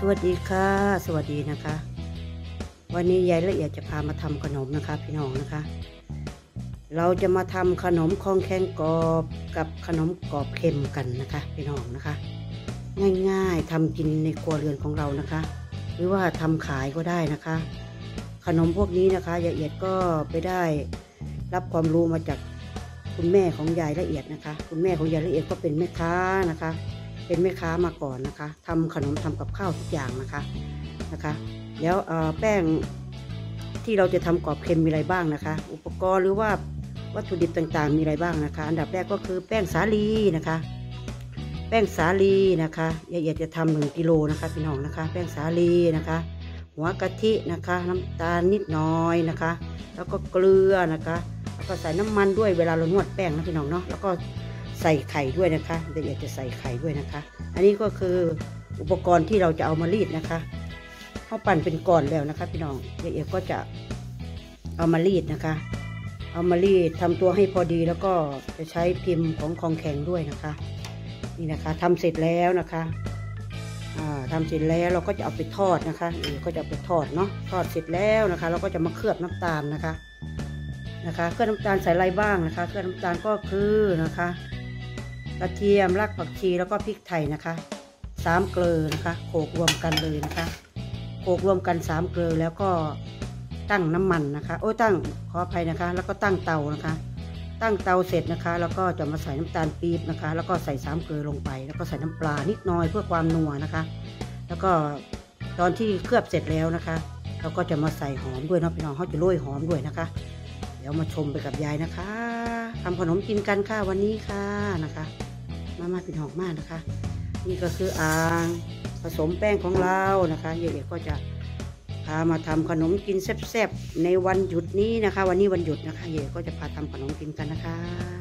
วัสดีค่ะสวัสดีนะคะวันนี้ยายละเอียดจะพามาทำขนมนะคะพี่น้องนะคะเราจะมาทำขนมคองแข็งกรอบกับขนมกรอบเค็มกันนะคะพี่น้องนะคะง่ายๆทำกินในครัวเรือนของเรานะคะหรือว่าทำขายก็ได้นะคะขนมพวกนี้นะคะยายละเอียดก็ไปได้รับความรู้มาจากคุณแม่ของยายละเอียดนะคะคุณแม่ของยายละเอียดก็เป็นแม่ค้านะคะเป็นแม่ค้ามาก่อนนะคะทำขนมทำกับข้าวทุกอย่างนะคะแล้วแป้งที่เราจะทำกรอบเค็มมีอะไรบ้างนะคะอุปกรณ์หรือว่าวัตถุดิบต่างๆมีอะไรบ้างนะคะอันดับแรกก็คือแป้งสาลีนะคะแป้งสาลีนะคะยายจะทำ1 กิโลนะคะพี่น้องนะคะแป้งสาลีนะคะหัวกะทินะคะน้ำตาลนิดน้อยนะคะแล้วก็เกลือนะคะแล้วก็ใส่น้ำมันด้วยเวลาเรานวดแป้งนะพี่น้องเนาะแล้วก็ใส่ไข่ด้วยนะคะยายจะใส่ไข่ด้วยนะคะอันนี้ก็คืออุปกรณ์ที่เราจะเอามารีดนะคะข้าวปั่นเป็นก้อนแล้วนะคะพี่น้องยายก็จะเอามารีดนะคะเอามารีดทำตัวให้พอดีแล้วก็จะใช้พิมพ์ของคองแข็งด้วยนะคะนี่นะคะทำเสร็จแล้วนะคะทำเสร็จแล้วเราก็จะเอาไปทอดนะคะก็จะเอาไปทอดเนาะทอดเสร็จแล้วนะคะเราก็จะมาเคลือบน้ำตาลนะคะเคลือบน้ำตาลใส่อะไรบ้างนะคะเคลือบน้ำตาลก็คือนะคะกระเทียมรากผักชีแล้วก็พริกไทยนะคะ3 เกลือนะคะโขลกรวมกันเลยนะคะโขลกรวมกัน3 เกลือแล้วก็ตั้งน้ำมันนะคะขออภัยนะคะแล้วก็ตั้งเตานะคะตั้งเตาเสร็จนะคะแล้วก็จะมาใส่น้ำตาลปี๊บนะคะแล้วก็ใส่3 เกลือลงไปแล้วก็ใส่น้ำปลานิดหน่อยเพื่อความนัวนะคะแล้วก็ตอนที่เคลือบเสร็จแล้วนะคะเราก็จะมาใส่หอมด้วยนะพี่น้องเขาจะโรยหอมด้วยนะคะเดี๋ยวมาชมไปกับยายนะคะทำขนมกินกันค่ะวันนี้ค่ะนะคะมาพี่น้องมากนะคะนี่ก็คืออ่างผสมแป้งของเรานะคะยายก็จะพามาทำขนมกินแซ่บๆในวันหยุดนี้นะคะวันนี้วันหยุดนะคะยายก็จะพาทำขนมกินกันนะคะ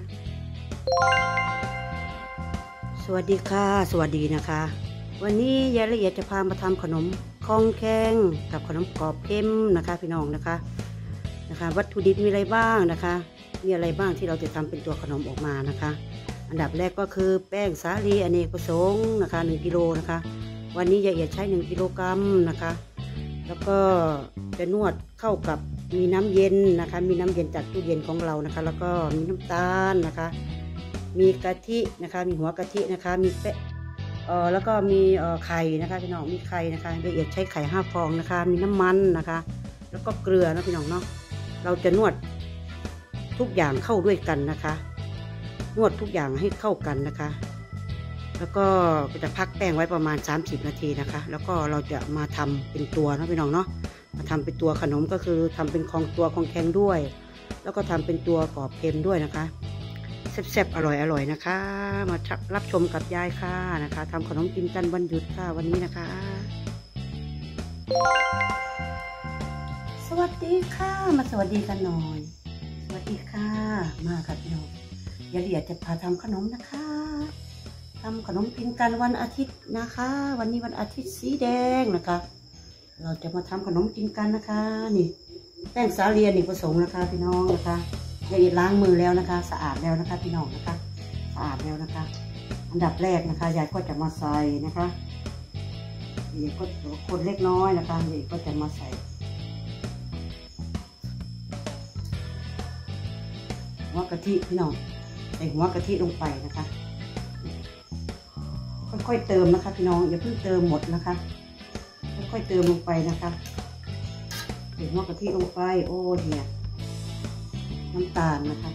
สวัสดีค่ะสวัสดีนะคะวันนี้ยายละเอียดจะพามาทำขนมคองแข็งกับขนมกรอบเค็มนะคะพี่น้องนะคะวัตถุดิบมีอะไรบ้างนะคะมีอะไรบ้างที่เราจะทำเป็นตัวขนมออกมานะคะอันดับแรกก็คือแป้งสาลีอเนกประสงค์นะคะ1 กิโลนะคะวันนี้ยายละเอียดใช้1 กิโลกรัมนะคะแล้วก็จะนวดเข้ากับมีน้ำเย็นนะคะมีน้ำเย็นจากตู้เย็นของเรานะคะแล้วก็มีน้ำตาลนะคะมีกะทินะคะมีหัวกะทินะคะมีแล้วก็มีไข่นะคะพี่น้องมีไข่นะคะละเอียดใช้ไข่5 ฟองนะคะมีน้ำมันนะคะแล้วก็เกลือนะพี่น้องเนาะเราจะนวดทุกอย่างเข้าด้วยกันนะคะนวดทุกอย่างให้เข้ากันนะคะแล้วก็จะพักแป้งไว้ประมาณ30 นาทีนะคะแล้วก็เราจะมาทำเป็นตัวนะพี่น้องเนาะมาทำเป็นตัวขนมก็คือทำเป็นตัวคองแข็งด้วยแล้วก็ทำเป็นตัวกรอบเค็มด้วยนะคะแซ่บๆอร่อยนะคะมารับชมกับยายค่ะนะคะทำขนมกินกันวันหยุดค่ะวันนี้นะคะสวัสดีค่ะมาสวัสดีกันหน่อยสวัสดีค่ะมาค่ะพี่น้องยายละเอียดจะพาทำขนมนะคะทำขนมกินกันวันอาทิตย์นะคะวันนี้วันอาทิตย์สีแดงนะคะเราจะมาทำขนมกินกันนะคะนี่แป้งสาลีนี่ผสมนะคะพี่น้องนะคะยายล้างมือแล้วนะคะสะอาดแล้วนะคะพี่น้องนะคะสะอาดแล้วนะคะอันดับแรกนะคะยายก็จะมาใส่นะคะยายก็คนเล็กน้อยนะคะยายก็จะมาใส่หัวกะทิพี่น้องใส่หัวกะทิลงไปนะคะค่อยๆเติมนะคะพี่น้องอย่าเพิ่งเติมหมดนะคะค่อยๆเติมลงไปนะคะใส่หัวกะทิลงไปโอ้เนี่ยน้ำตาลนะคะ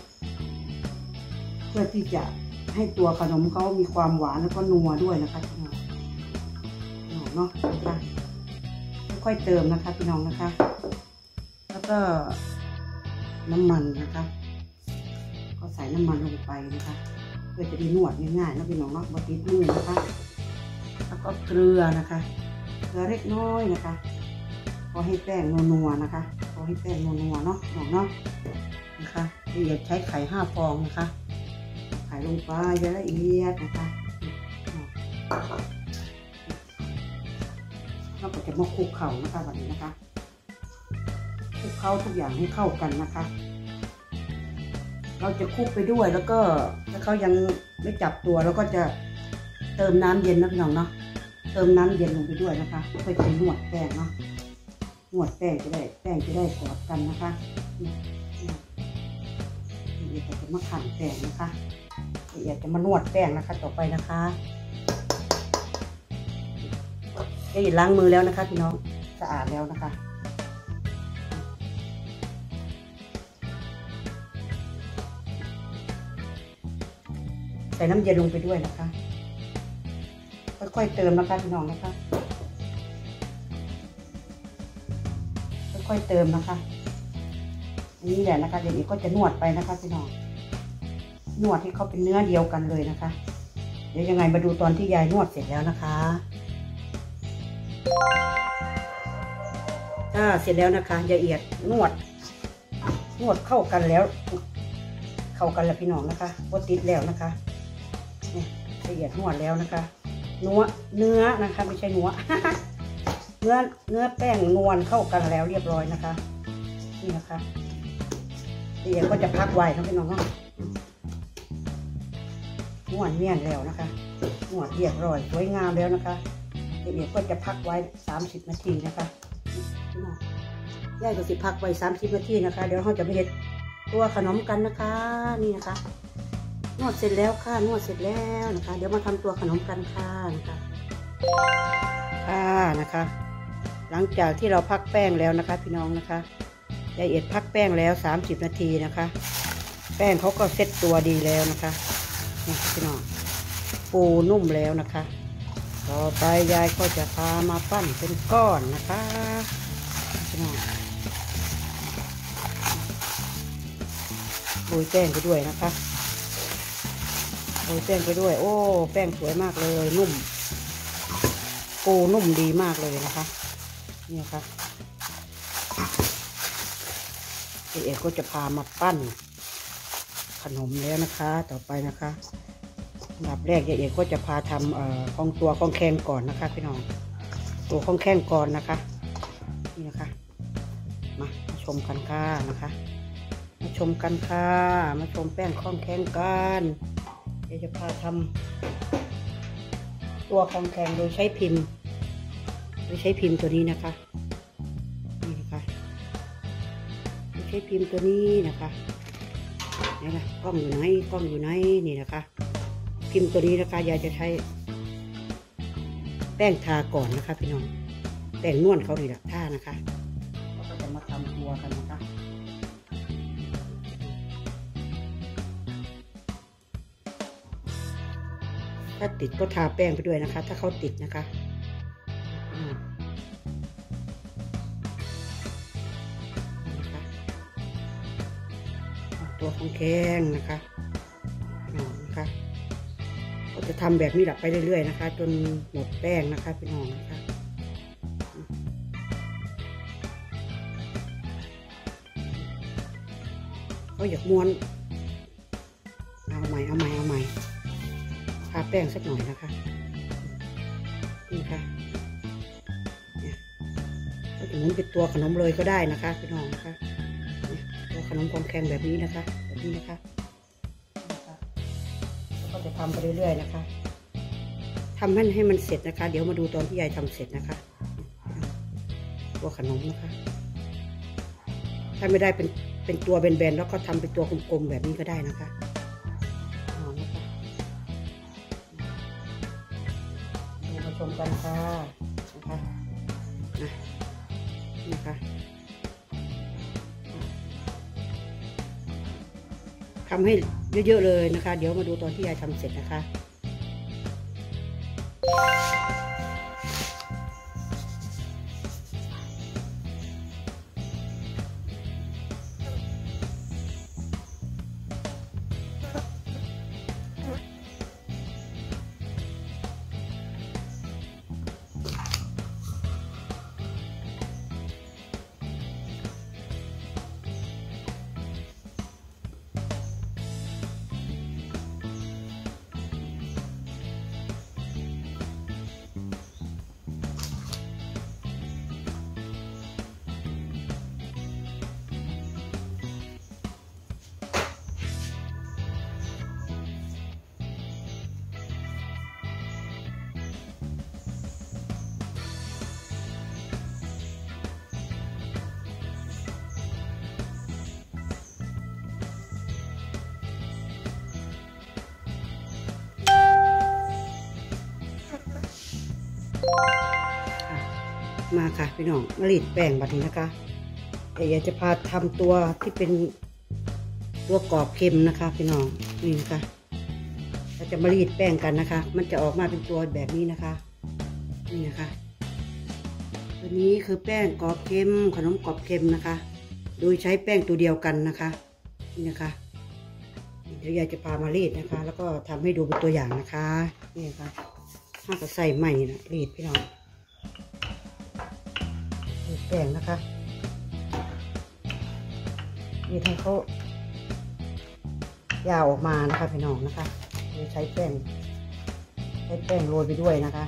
เพื่อที่จะให้ตัวขนมเขามีความหวานแล้วก็นัวด้วยนะคะพี่น้องเนาะนะคะค่อยๆเติมนะคะพี่น้องนะคะแล้วก็น้ำมันนะคะก็ใส่น้ำมันลงไปนะคะเพื่อจะได้นวดง่ายๆนะพี่น้องเนาะบดติดมือนะคะแล้วก็เกลือนะคะเกลือเล็กน้อยนะคะพอให้แป้งนัวๆนะคะพอให้แป้งนัวๆเนาะพี่น้องเนาะนะคะละเอียดใช้ไข่5 ฟองนะคะไข่ลงไปละเอียดนะคะแล้วก็จะมาคลุกเข่านะคะแบบนี้นะคะคลุกเข้าทุกอย่างให้เข้ากันนะคะเราจะคลุกไปด้วยแล้วก็ถ้าเขายังไม่จับตัวเราก็จะเติมน้ำเย็นนะพี่น้องเนาะเติมน้ำเย็นลงไปด้วยนะคะค่อยๆนวดแป้งเนาะนวดแป้งจะได้กอดกันนะคะเดี๋ยวจะมาขันแป้งนะคะเดี๋ยวจะมานวดแป้งนะคะต่อไปนะคะได้ล้างมือแล้วนะคะพี่น้องสะอาดแล้วนะคะใส่น้ำเย็นลงไปด้วยนะคะค่อยๆเติมนะคะพี่น้องนะคะค่อยๆเติมนะคะนี่แหละนะคะเดี๋ยวอีกก็จะนวดไปนะคะพี่น้องนวดให้เขาเป็นเนื้อเดียวกันเลยนะคะเดี๋ยวยังไงมาดูตอนที่ยายนวดเสร็จแล้วนะคะเสร็จแล้วนะคะยายเอียดนวดเข้ากันแล้วพี่น้องนะคะก็ติดแล้วนะคะเนี่ยละเอียดนวดแล้วนะคะเนื้อนะคะไม่ใช่เนื้อ เนื้อแป้งนวลเข้ากันแล้วเรียบร้อยนะคะนี่นะคะละเอียดก็จะพักไว้นะพี่น้องเนาะนวดเนียนแล้วนะคะนวดเรียบร้อยสวยงามแล้วนะคะละเอียดก็จะพักไว้30 นาทีนะคะพี่น้องย่ายก็สิพักไว้30 นาทีนะคะเดี๋ยวเราจะไปเห็ดตัวขนมกันนะคะนี่นะคะนวดเสร็จแล้วค่ะนวดเสร็จแล้วนะคะเดี๋ยวมาทำตัวขนมกันค่ะนะคะหลังจากที่เราพักแป้งแล้วนะคะพี่น้องนะคะละเอียดพักแป้งแล้ว30 นาทีนะคะแป้งเขาก็เซ็ตตัวดีแล้วนะคะนี่พี่น้องปูนุ่มแล้วนะคะต่อไปยายก็จะพามาปั้นเป็นก้อนนะคะพี่น้องโรยแป้งไปด้วยนะคะโรยแป้งไปด้วยโอ้แป้งสวยมากเลยนุ่มปูนุ่มดีมากเลยนะคะนี่ค่ะเอกก็จะพามาปั้นขนมแล้วนะคะต่อไปนะคะอันดับแรกเอกก็จะพาทำของตัวของแข็งก่อนนะคะพี่น้องตัวของแข็งก่อนนะคะนี่นะคะมาชมกันค่ะนะคะมาชมกันค่ะมาชมแป้งของแข็งกันเดี๋ยวจะพาทำตัวของแข็งโดยใช้พิมพ์ตัวนี้นะคะนี่นะคะโดยใช้พิมพ์ตัวนี้นะคะนี่นะกล้องอยู่ไหนนี่นะคะพิมพ์ตัวนี้นะคะยายจะใช้แป้งทาก่อนนะคะพี่น้องแป้งนวลเขาดีละท่านะคะเราก็จะมาทำตัวกันนะคะถ้าติดก็ทาแป้งไปด้วยนะคะถ้าเขาติดนะคะตัวของแข็งนะคะก็จะทำแบบนี้แหละไปเรื่อยๆนะคะจนหมดแป้งนะคะพี่น้องนะคะก็อยากม้วนเอาใหม่ทาแป้งสักหน่อยนะคะนี่ค่ะเนี่ยก็จะหมุนเป็นตัวขนมเลยก็ได้นะคะพี่น้องนะคะตัวขนมของแข็งแบบนี้นะคะก็จะทำไปเรื่อยๆนะคะทำให้มันเสร็จนะคะเดี๋ยวมาดูตอนที่ยายทำเสร็จนะคะตัวขนมนะคะถ้าไม่ได้เป็นตัวแบนๆแล้วก็ทำเป็นตัวกลมๆแบบนี้ก็ได้นะคะมาชมกันค่ะนะคะทำให้เยอะๆเลยนะคะเดี๋ยวมาดูตอนที่ยายทำเสร็จนะคะมาค่ะพี่น้องมารีดแป้งแบบนี้นะคะแต่อยากจะพาทำตัวที่เป็นตัวกรอบเค็มนะคะพี่น้องนี่นะคะเราจะมารีดแป้งกันนะคะมันจะออกมาเป็นตัวแบบนี้นะคะนี่นะคะตัวนี้คือแป้งกรอบเค็มขนมกรอบเค็มนะคะโดยใช้แป้งตัวเดียวกันนะคะนี่นะคะเดี๋ยวยายจะพามารีดนะคะแล้วก็ทำให้ดูเป็นตัวอย่างนะคะนี่นะคะถ้าก็ใส่ใหม่นะรีดพี่น้องรีดแป้งนะคะรีดให้เขายาวออกมานะคะพี่น้องนะคะโดยใช้แป้งโรยไปด้วยนะคะ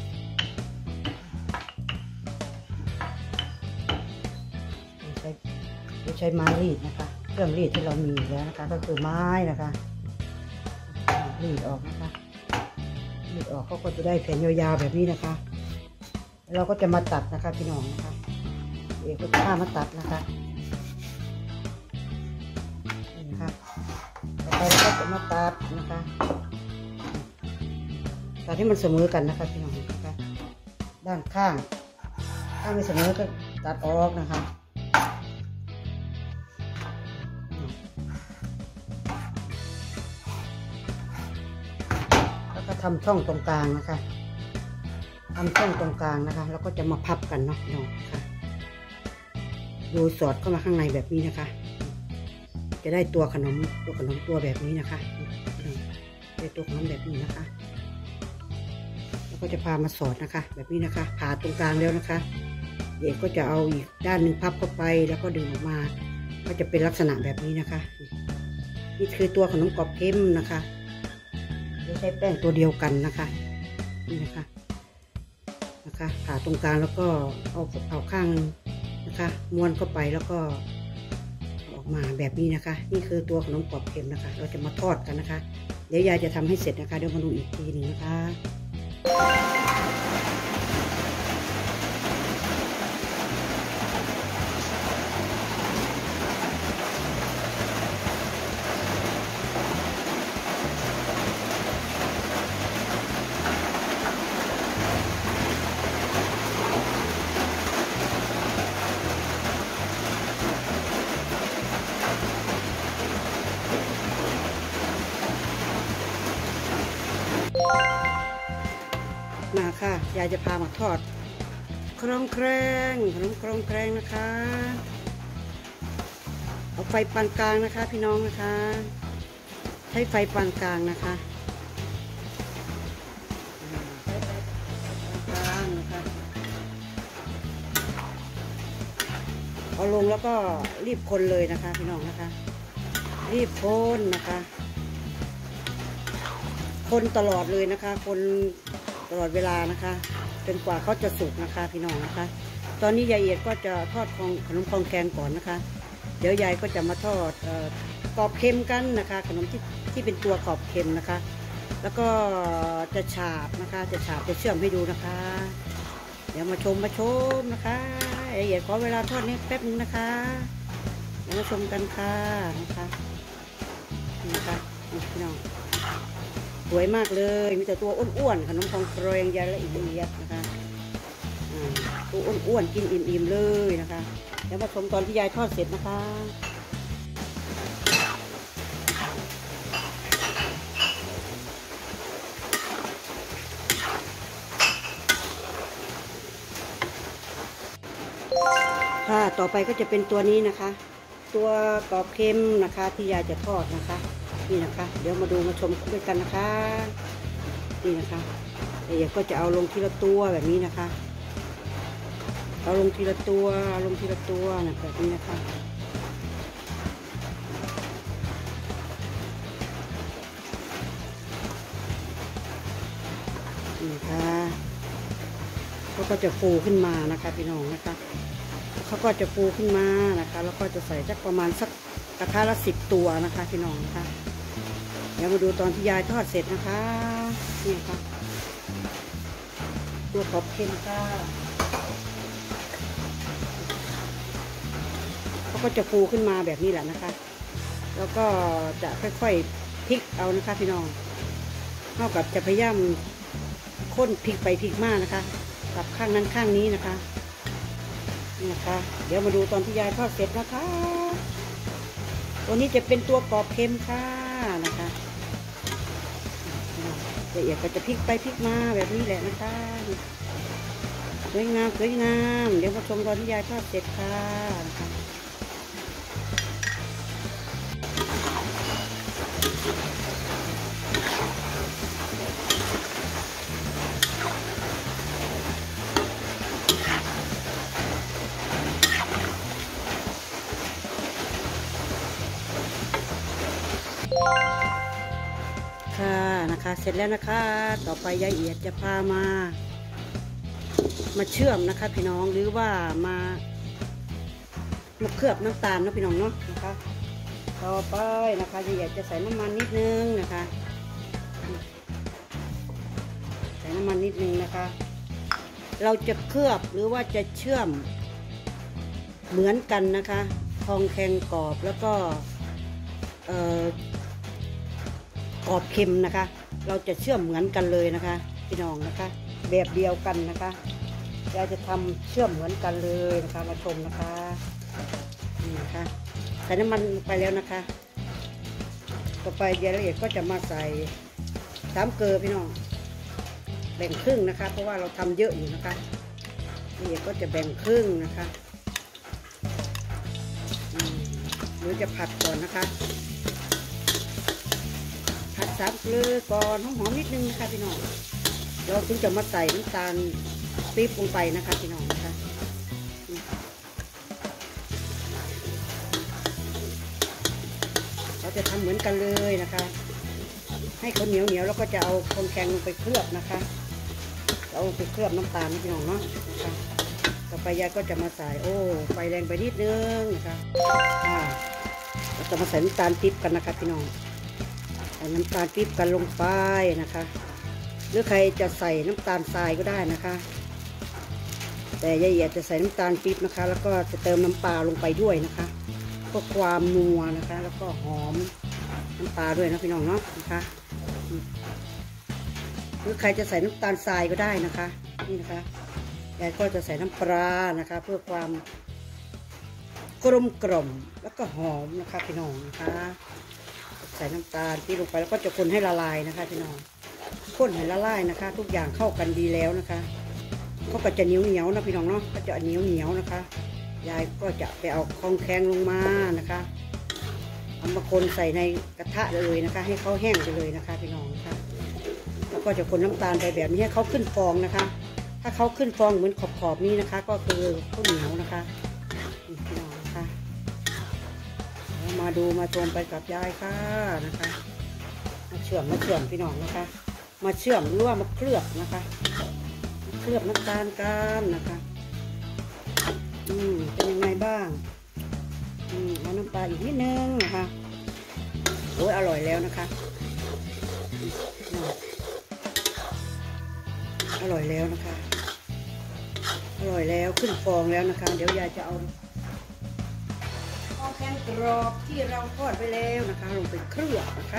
ใช้ไม้รีดนะคะเครื่องรีดที่เรามีแล้วนะคะก็คือไม้นะคะรีดออกนะคะรีดออกเขาก็จะได้แผ่นยาวๆแบบนี้นะคะเราก็จะมาตัดนะคะพี่น้องนะคะเอกก็จะมาตัดนะคะนี่นะคะต่อไปเราก็จะมาตัดนะคะตัดให้มันเสมอกันนะคะพี่น้องนะคะด้านข้างถ้าไม่เสมอก็ตัดออกนะคะทำช่องตรงกลางนะคะทำช่องตรงกลางนะคะแล้วก็จะมาพับกันเนาะพี่น้องค่ะดูสอดเข้ามาข้างในแบบนี้นะคะจะได้ตัวขนมตัวแบบนี้นะคะได้ตัวขนมแบบนี้นะคะแล้วก็จะพามาสอดนะคะแบบนี้นะคะผ่าตรงกลางแล้วนะคะเด็กก็จะเอาอีกด้านหนึ่งพับเข้าไปแล้วก็ดึงออกมาก็จะเป็นลักษณะแบบนี้นะคะนี่คือตัวขนมกรอบเค็มนะคะใช้แป้งตัวเดียวกันนะคะนี่นะคะผ่าตรงกลางแล้วก็เอาข้างนะคะม้วนเข้าไปแล้วก็ออกมาแบบนี้นะคะนี่คือตัวขนมกรอบเค็มนะคะเราจะมาทอดกันนะคะเดี๋ยวยายจะทำให้เสร็จนะคะเดี๋ยวมาดูอีกทีหนึ่งนะคะมาค่ะยายจะพามาทอดครองแครงขนมครองแครงนะคะเอาไฟปานกลางนะคะพี่น้องนะคะใช้ไฟปานกลางนะคะเอาลงแล้วก็รีบคนเลยนะคะพี่น้องนะคะรีบคนนะคะคนตลอดเลยนะคะคนตลอดเวลานะคะจนกว่าเขาจะสุกนะคะพี่น้องนะคะตอนนี้ยายเอียดก็จะทอดขนมคองแกงก่อนนะคะเดี๋ยวยายก็จะมาทอดกรอบเค็มกันนะคะขนมที่เป็นตัวกรอบเค็มนะคะแล้วก็จะฉาบนะคะจะเชื่อมให้ดูนะคะเดี๋ยวมาชมนะคะยายเอียดขอเวลาทอดนี้แป๊บนึงนะคะเดี๋ยวมาชมกันค่ะนะคะนี่นะคะพี่น้องสวยมากเลยมีแต่ตัวอ้วนๆขนมคองแครงยายละเอียดนะคะตัวอ้วนๆกินอิ่มๆเลยนะคะเดี๋ยวมาชมตอนที่ยายทอดเสร็จนะคะค่ะต่อไปก็จะเป็นตัวนี้นะคะตัวกรอบเค็มนะคะที่ยายจะทอดนะคะนี่นะคะเดี๋ยวมาดูมาชมด้วยกันนะคะนี่นะคะเดี๋ยวก็จะเอาลงทีละตัวแบบนี้นะคะเอาลงทีละตัวนะแบบนี้นะคะนี่ค่ะเขาก็จะฟูขึ้นมานะคะพี่น้องนะคะเขาก็จะฟูขึ้นมานะคะแล้วก็จะใส่สักประมาณสักกระทะละ10 ตัวนะคะพี่น้องนะคะเดี๋ยวมาดูตอนที่ยายทอดเสร็จนะคะนี่ค่ะตัวกรอบเค็มค่ะเขาก็จะฟูขึ้นมาแบบนี้แหละนะคะแล้วก็จะค่อยๆพลิกเอานะคะพี่น้องเท่ากับจะพยายามค้นพลิกไปพลิกมานะคะกับข้างนั้นข้างนี้นะคะนี่นะคะเดี๋ยวมาดูตอนที่ยายทอดเสร็จนะคะตัวนี้จะเป็นตัวกรอบเค็มค่ะนะคะละเอียดก็จะพลิกไปพลิกมาแบบนี้แหละนะคะสวยงามสวยงามเดี๋ยวมาชมตอนที่ยายทอดเสร็จค่ะนะคะค่ะนะคะเสร็จแล้วนะคะต่อไปยายเอียดจะพามาเชื่อมนะคะพี่น้องหรือว่ามาเคลือบน้ำตาลนะพี่น้องเนาะนะคะต่อไปนะคะยายเอียดจะใส่น้ำมันนิดนึงนะคะใส่น้ำมันนิดนึงนะคะเราจะเคลือบหรือว่าจะเชื่อมเหมือนกันนะคะทองแข็งกรอบแล้วก็กรอบเค็มนะคะเราจะเชื่อมเหมือนกันเลยนะคะพี่น้องนะคะแบบเดียวกันนะคะยายจะทำเชื่อมเหมือนกันเลยนะคะมาชมนะคะนี่นะคะใส่น้ำมันไปแล้วนะคะต่อไปยายละเอียดก็จะมาใส่3 เกลือพี่น้องแบ่งครึ่งนะคะเพราะว่าเราทำเยอะอยู่นะคะละเอียดก็จะแบ่งครึ่งนะคะหรือจะผัดก่อนนะคะผัด3 เกลือก่อนหอมๆนิดนึงนะคะพี่น้องเราถึงจะมาใส่น้ำตาลปี๊บลงไปนะคะพี่น้องนะคะเราจะทำเหมือนกันเลยนะคะให้เขาเหนียวแล้วก็จะเอาทองแข็งลงไปเคลือบนะคะเอาไปเคลือบน้ำตาลพี่น้องเนาะนะคะต่อไปยายก็จะมาใส่ไฟแรงไปนิดนึงนะคะเราจะมาใส่น้ำตาลปี๊บกันนะคะพี่น้องใส่น้ำตาลปี๊บกันลงไปนะคะหรือใครจะใส่น้ำตาลทรายก็ได้นะคะแต่ยายเอียดจะใส่น้ำตาลปี๊บนะคะแล้วก็จะเติมน้ำปลาลงไปด้วยนะคะเพื่อความนัวนะคะแล้วก็หอมน้ำปลาด้วยนะพี่น้องเนาะนะคะหรือใครจะใส่น้ำตาลทรายก็ได้นะคะนี่นะคะยายก็จะใส่น้ำปลานะคะเพื่อความกลมกล่อมแล้วก็หอมนะคะพี่น้องนะคะใส่น้ำตาลปี๊บลงไปแล้วก็จะคนให้ละลายนะคะพี่น้องคนให้ละลายนะคะทุกอย่างเข้ากันดีแล้วนะคะเขาก็จะเหนียวนะพี่น้องเนาะก็จะเหนียวนะคะยายก็จะไปเอาทองแข็งลงมานะคะเอามาคนใส่ในกระทะเลยนะคะให้เขาแห้งไปเลยนะคะพี่น้องนะคะแล้วก็จะคนน้ำตาลไปแบบนี้ให้เขาขึ้นฟองนะคะถ้าเขาขึ้นฟองเหมือนขอบนี้นะคะก็คือข้าวเหนียวนะคะพี่น้องนะคะมาดูมาชมไปกับยายค่ะนะคะมาเชื่อมพี่น้องนะคะมาเชื่อมหรือว่ามาเคลือบนะคะเคลือบน้ำตาลกันนะคะเป็นยังไงบ้างเอาน้ำปลาอีกนิดนึงนะคะโอ้ยอร่อยแล้วนะคะอร่อยแล้วนะคะอร่อยแล้วขึ้นฟองแล้วนะคะเดี๋ยวยายจะเอาทองแข็งกรอบที่เราทอดไปแล้วนะคะลงไปเคลือบนะคะ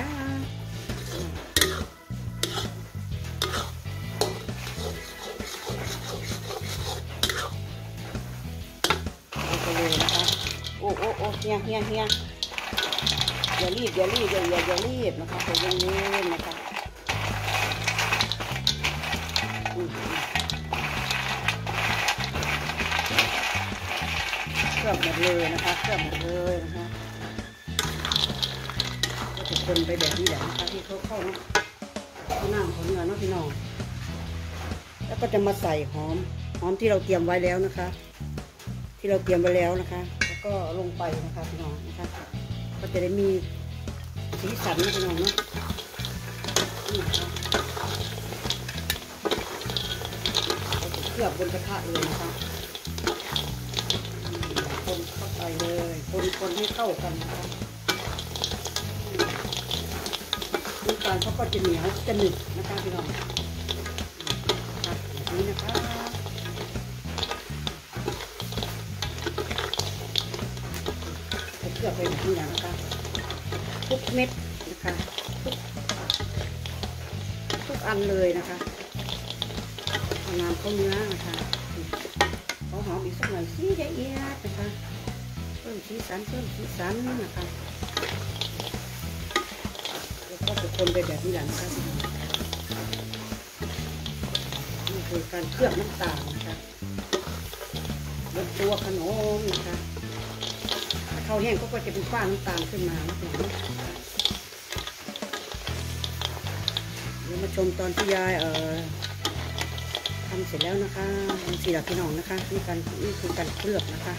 เลยนะคะโอ้เฮียอย่ารีบนะคะใจเย็นๆนะคะเคลือบหมดเลยนะคะก็จะคนไปแบบนี้แหละนะคะที่เขาเข้าเนาะน้ำของเนื้อเนาะพี่น้องแล้วก็จะมาใส่หอมที่เราเตรียมไว้แล้วนะคะแล้วก็ลงไปนะคะพี่น้องนะคะก็จะได้มีสีสันนะพี่น้องเนาะนี่นะคะเคลือบบนกระทะเลยนะคะคนเข้าไปเลยคนให้เข้ากันนะคะน้ำตาลเขาก็จะเหนียวจะหนึบนะคะพี่น้องแบบนี้นะคะเคลือบไปแบบนี้นะคะทุกเม็ดนะคะทุกอันเลยนะคะเอาน้ำเข้าเนื้อนะคะหหอมอีกสักหน่อยสีละเอียดนะคะเพิ่มสีสันนะคะแล้วก็จะคนไปแบบนี้แหละนะคะนี่คือการเคลือบน้ำตาลนะคะลดตัวขนมนะคะถ้าข้าวแห้งก็จะเป็นฝ้าน้ำตาลขึ้นมานะคะเดี๋ยวมาชมตอนที่ยายทำเสร็จแล้วนะคะสีดอกพี่น้องนะคะนี่คือการเคลือบนะคะ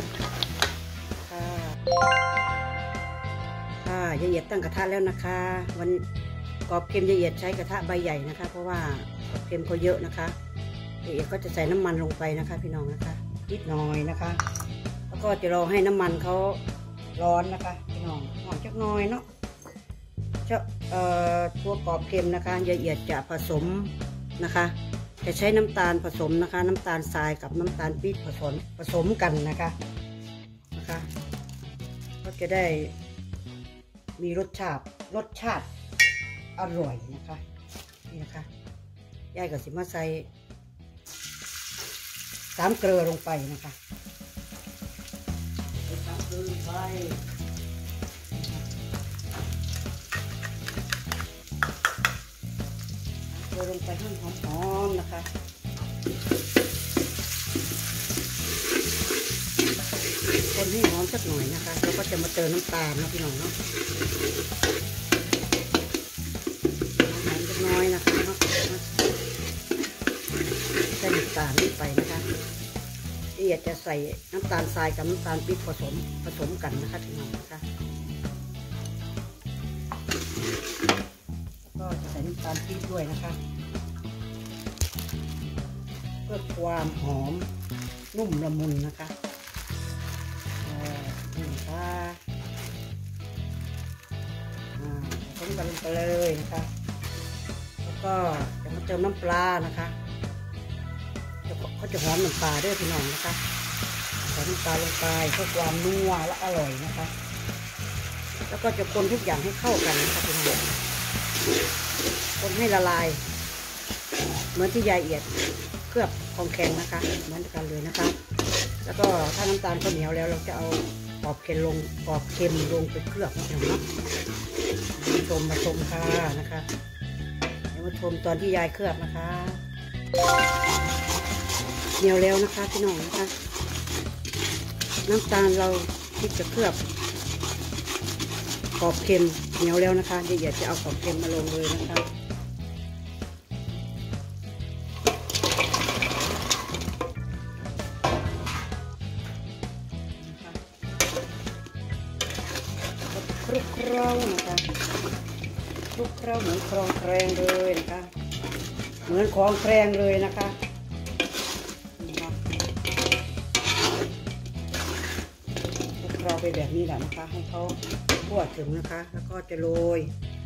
ค่ะยายเอียดตั้งกระทะแล้วนะคะวันกรอบเค็มยายเอียดใช้กระทะใบใหญ่นะคะเพราะว่ากรอบเค็มเขาเยอะนะคะยายเอียดก็จะใส่น้ำมันลงไปนะคะพี่น้องนะคะนิดหน่อยนะคะแล้วก็จะรอให้น้ำมันเขาร้อนนะคะพี่น้องหอมจักหน่อยเนาะตัวกรอบเค็มนะคะยายเอียดจะผสมนะคะจะใช้น้ำตาลผสมนะคะน้ำตาลทรายกับน้ำตาลปี๊บผสมกันนะคะก็จะได้มีรสชาติอร่อยนะคะนี่นะคะยายกับสิมาใส่3 เกลือลงไปนะคะ3 เกลือลงไปให้หอมๆนะคะคนให้หอมสักหน่อยนะคะแล้วก็จะมาเติมน้ำตาลนะพี่น้องเนาะหอมสักน้อยนะคะใส่น้ำตาลลงไปนะคะที่อยากจะใส่น้ำตาลทรายกับน้ำตาลปี๊บผสมกันนะคะพี่น้องนะคะก็จะใส่น้ำตาลปี๊บด้วยนะคะเพื่อความหอมนุ่มละมุนนะคะนี่ค่ะผสมกันลงไปเลยนะคะแล้วก็จะมาเติมน้ำปลานะคะเขาจะหอมน้ำปลาด้วยพี่น้องนะคะใส่น้ำปลาลงไปเพื่อความนัวและอร่อยนะคะแล้วก็จะคนทุกอย่างให้เข้ากันนะคะพี่น้องคนให้ละลายเหมือนที่ยายเอียดเคลือบของแข็งนะคะเหมือนกันเลยนะคะแล้วก็ถ้าน้ำตาลข้าวเหนียวแล้วเราจะเอากรอบเค็มลงไปเคลือบนะเนาะมาชมค่ะนะคะเดี๋ยวมาชมตอนที่ยายเคลือบนะคะเหนียวแล้วนะคะพี่น้องนะคะน้ำตาลเราที่จะเคลือบกรอบเค็มเหนียวแล้วนะคะเดี๋ยวจะเอากรอบเค็มมาลงเลยนะคะคลุกเคล้านะคะคลุกเคล้าเหมือนคลองแครงเลยนะคะเหมือนของแครงเลยนะคะคลุกเคล้าไปแบบนี้แหละนะคะให้เขาทั่วถึงนะคะแล้วก็จะโรย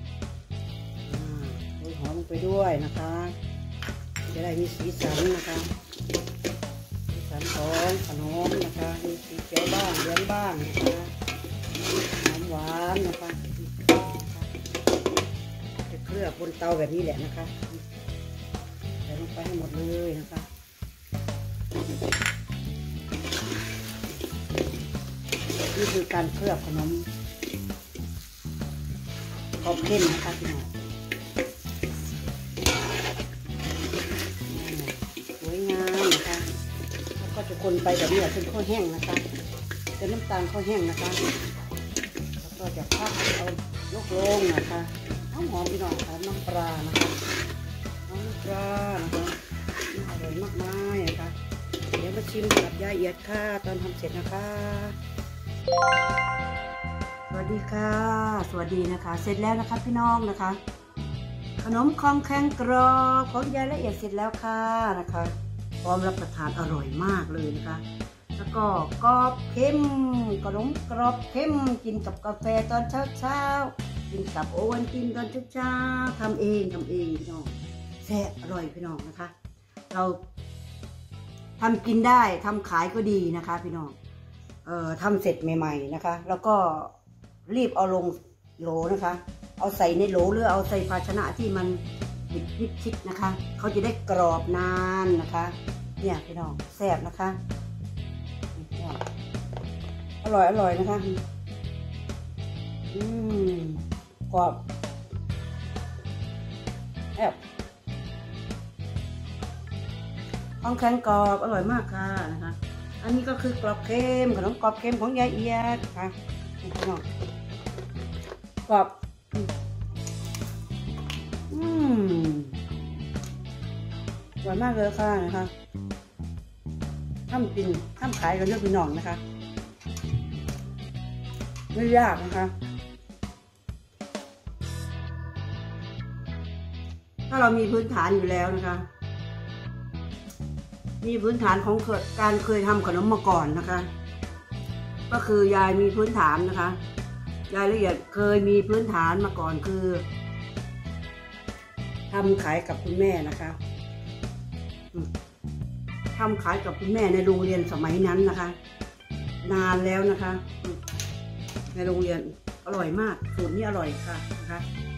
หอมลงไปด้วยนะคะจะได้มีสีสันนะคะสีสันของขนมนะคะมีสีเขียวบ้างเหลืองบ้างนะคะหวานนะคะจะเคลือบบนเตาแบบนี้แหละนะคะใส่ลงไปให้หมดเลยนะคะนี่คือการเคลือบขนมกรอบเค็มนะคะพี่น้องสวยงามนะคะแล้วก็จะคนไปแบบนี้จนข้าวแห้งนะคะจนน้ำตาลข้าวแห้งนะคะก็จะพักเอายกลงนะคะหอมพี่น้องหอมน้ำปลานะคะน้ำปลานะคะอร่อยมากมายนะคะเดี๋ยวมาชิมกับยายเอียดค่ะตอนทำเสร็จนะคะสวัสดีค่ะสวัสดีนะคะเสร็จแล้วนะคะพี่น้องนะคะขนมคองแข็งกรอบของยายละเอียดเสร็จแล้วค่ะนะคะพร้อมรับประทานอร่อยมากเลยนะคะแล้วก็กรอบเค็มขนมกรอบเค็มกินกับกาแฟตอนเช้ากินกับโอวัลตินตอนเช้าทำเองพี่น้องแซ่บอร่อยพี่น้องนะคะเราทำกินได้ทำขายก็ดีนะคะพี่น้องทำเสร็จใหม่ๆนะคะแล้วก็รีบเอาลงโหลนะคะเอาใส่ในโหลหรือเอาใส่ภาชนะที่มันมิดชิดนะคะเขาจะได้กรอบนานนะคะเนี่ยพี่น้องแซ่บนะคะร่อยนะคะกรอบแอบข้องแข็งกรอบอร่อยมากค่ะนะคะอันนี้ก็คือกรอบเค็มขนมกรอบเค็มของยายเอียดค่ะกรอบอร่อยมากเลยค่ะนะคะทำกินทำขายกันเยอะพี่น้องนะคะไม่ยากนะคะถ้าเรามีพื้นฐานอยู่แล้วนะคะมีพื้นฐานของการเคยทำขนมมาก่อนนะคะก็คือยายมีพื้นฐานนะคะยายละเอียดเคยมีพื้นฐานมาก่อนคือทำขายกับคุณแม่นะคะทำขายกับคุณแม่ในโรงเรียนสมัยนั้นนะคะนานแล้วนะคะในโรงเรียนอร่อยมากสูตรนี้อร่อยค่ะนะคะ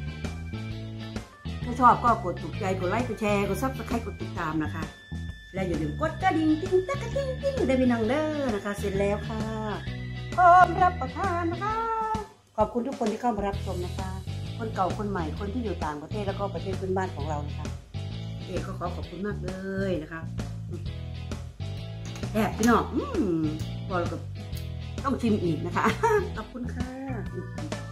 ถ้าชอบก็กดถูกใจกดไลค์กดแชร์กดซับสไครต์กดติดตามนะคะและอย่าลืมกดกระดิ่งติ๊งตะกระติ๊งติ๊งได้พี่น้องเด้อนะคะเสร็จแล้วค่ะพร้อมรับประทานนะคะขอบคุณทุกคนที่เข้ามารับชมนะคะคนเก่าคนใหม่คนที่อยู่ต่างประเทศแล้วก็ประเทศเพื่อนบ้านของเรานะคะก็ขอบคุณมากเลยนะคะแอบพี่น้องพอแล้วก็ต้องชิมอีกนะคะขอบคุณค่ะ